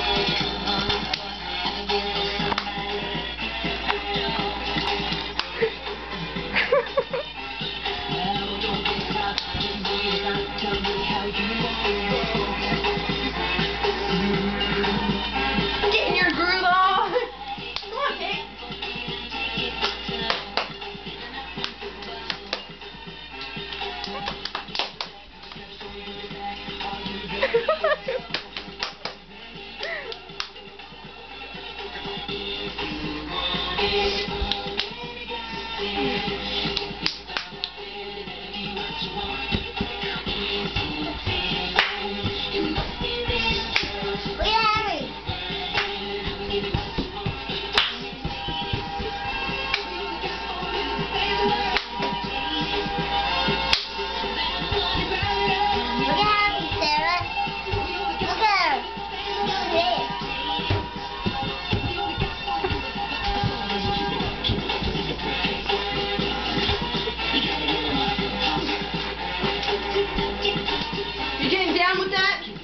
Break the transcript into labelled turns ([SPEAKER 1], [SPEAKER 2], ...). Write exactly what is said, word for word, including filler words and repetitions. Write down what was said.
[SPEAKER 1] Get in your groove. Oh. Come on, Pete. You getting down with that?